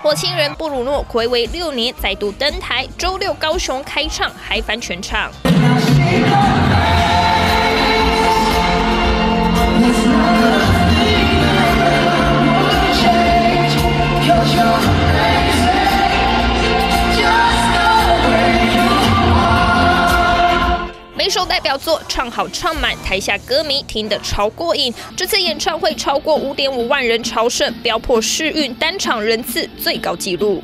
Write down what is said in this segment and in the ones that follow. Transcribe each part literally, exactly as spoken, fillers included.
火星人布鲁诺睽违六年再度登台，周六高雄开唱，嗨翻全场。 每首代表作唱好唱满，台下歌迷听得超过瘾。这次演唱会超过 五点五万人朝圣，飙破世运单场人次最高纪录。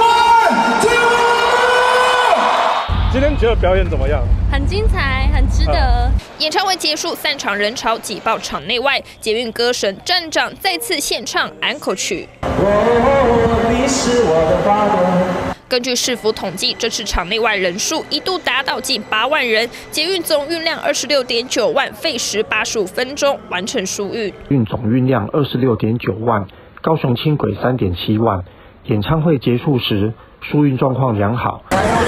今天觉得表演怎么样？ 很精彩，很值得。 嗯、演唱会结束，散场人潮挤爆场内外，捷运歌神站长再次献唱安可曲。哦，你是我的花朵。 根据市府统计，这次场内外人数一度达到近八万人，捷运总运量二十六点九万，费时八十五分钟完成疏运。 运总运量二十六点九万，高雄轻轨三点七万。演唱会结束时，疏运状况良好。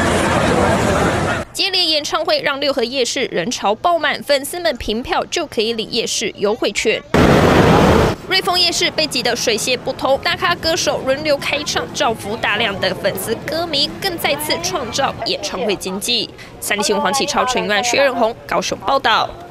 接连演唱会让六合夜市人潮爆满，粉丝们凭票就可以领夜市优惠券。 瑞丰夜市被挤得水泄不通，大咖歌手轮流开唱，造福大量的粉丝歌迷，更再次创造演唱会经济。三立新闻黄启超、陈玉安、薛仁宏高雄报道。